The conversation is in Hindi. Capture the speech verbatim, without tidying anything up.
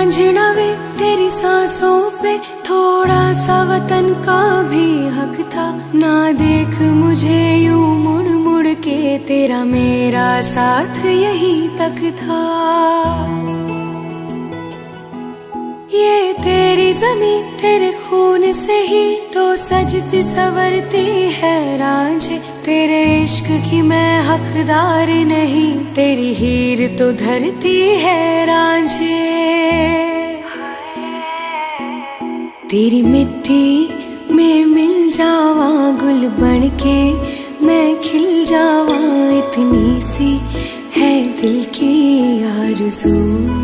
रांझना वे तेरी सांसों पे थोड़ा सा वतन का भी हक था। ना देख मुझे यूं मुड़ मुड़ के, तेरा मेरा साथ यही तक था। ये तेरी ज़मीं तेरे खून से ही तो सजती संवरती है रांझे। तेरे इश्क की मैं हकदार नहीं, तेरी हीर तो धरती है रांझे। तेरी मिट्टी में मिल जावा गुल बन के, मैं खिल जावा, इतनी सी है दिल की आरज़ू।